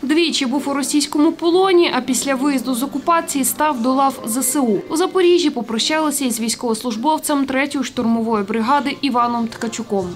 Двічі був у російському полоні, а після виїзду з окупації став до лав ЗСУ. У Запоріжжі попрощалися із військовослужбовцем 3-ї штурмової бригади Іваном Ткачуком.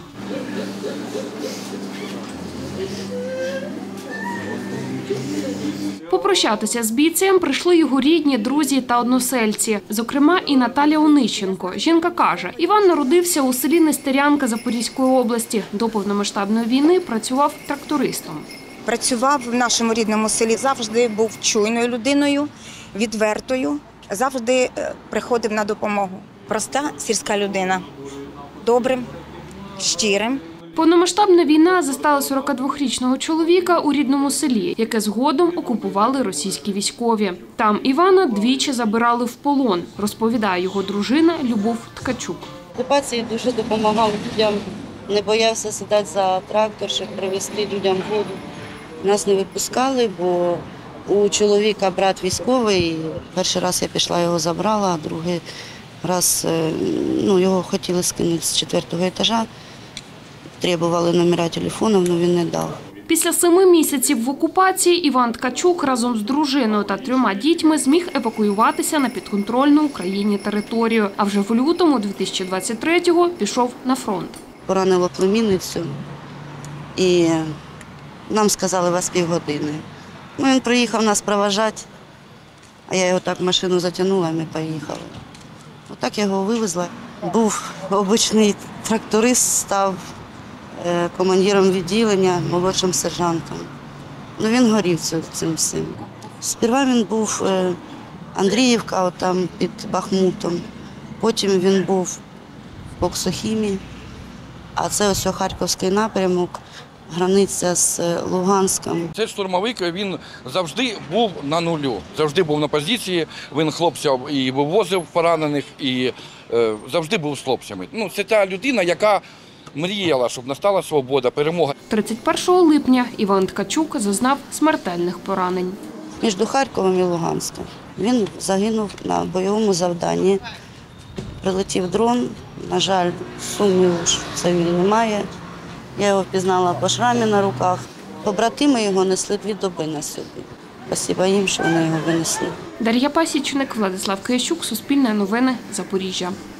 Попрощатися з бійцем прийшли його рідні, друзі та односельці. Зокрема, і Наталя Онищенко. Жінка каже, Іван народився у селі Нестерянка Запорізької області. До повномасштабної війни працював трактористом. Працював в нашому рідному селі, завжди був чуйною людиною, відвертою, завжди приходив на допомогу. Проста сільська людина, добрим, щирим. Повномасштабна війна застала 42-річного чоловіка у рідному селі, яке згодом окупували російські військові. Там Івана двічі забирали в полон, розповідає його дружина Любов Ткачук. В окупації дуже допомагав людям, не боявся сідати за трактор, щоб привезти людям воду. Нас не випускали, бо у чоловіка брат військовий. Перший раз я пішла, його забрала, а другий раз його хотіли скинути з 4-го етажа. Требували номера телефону, але він не дав. Після 7 місяців в окупації Іван Ткачук разом з дружиною та 3 дітьми зміг евакуюватися на підконтрольну Україні територію. А вже в лютому 2023-го пішов на фронт. Поранило племінницю і нам сказали, вас півгодини. Він приїхав нас проводжати, а я його так в машину затягнула, і ми поїхали. Отак я його вивезла. Був обичний тракторист, став командиром відділення, молодшим сержантом. Він горів цим всім. Сперва він був Андріївка, там під Бахмутом. Потім він був в Коксохімі, а це ось Харківський напрямок, границя з Луганськом. Цей штурмовик, він завжди був на нулю, завжди був на позиції, він хлопців і вивозив поранених, і завжди був з хлопцями. Це та людина, яка мріяла, щоб настала свобода, перемога. 31 липня Іван Ткачук зазнав смертельних поранень. Між Харковом і Луганськом. Він загинув на бойовому завданні. Прилетів дрон, на жаль, сумніву, що це він немає. Я його впізнала по шрамі на руках. Побратими його несли 2 доби на собі. Спасибо їм, що вони його винесли. Дар'я Пасічник, Владислав Киящук, Суспільне новини, Запоріжжя.